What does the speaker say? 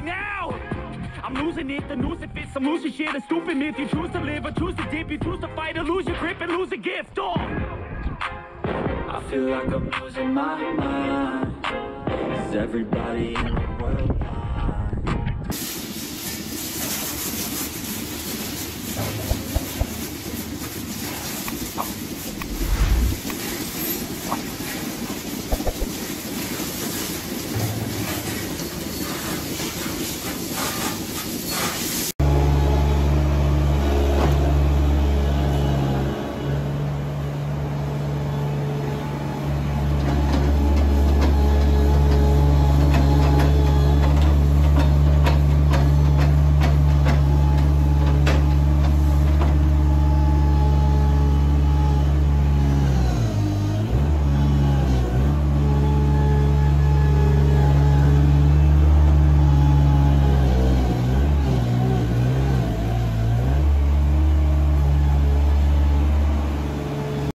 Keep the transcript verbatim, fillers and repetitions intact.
now. I'm losing it, the noose it fits, I'm losing shit, a stupid myth. You choose to live or choose to dip, you choose to fight or lose your grip and lose a gift. Oh, I feel like I'm losing my mind. Is everybody in the world